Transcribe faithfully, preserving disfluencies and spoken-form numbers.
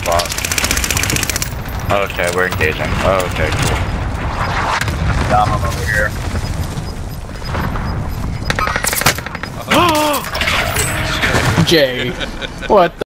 spot. Okay, we're engaging. Oh, okay, cool. Dom, I'm over here. Jay, what the